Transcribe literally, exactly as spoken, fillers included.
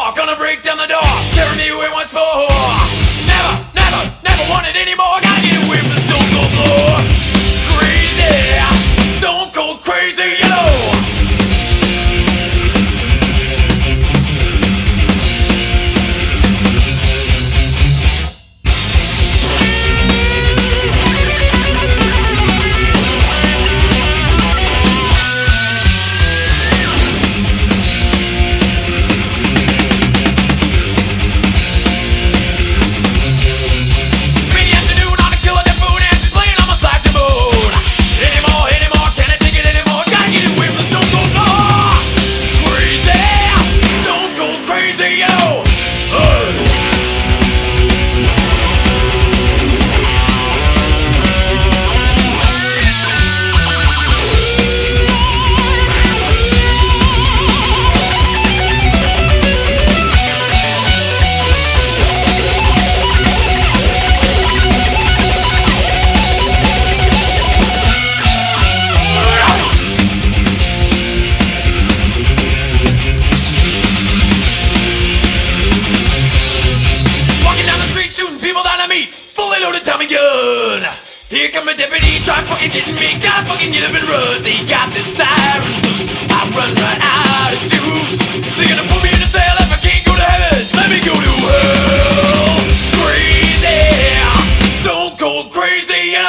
law, gonna break down the door, carry me away once more. Never, never, never want it anymore. Gotta get away from the stone cold floor. Crazy, stone cold crazy, you know. Here come a deputy, try fucking getting me. Gotta fucking get up and run. They got the sirens loose. I run right out of juice. They're gonna put me in a cell if I can't go to heaven. Let me go to hell. Crazy, stone cold crazy.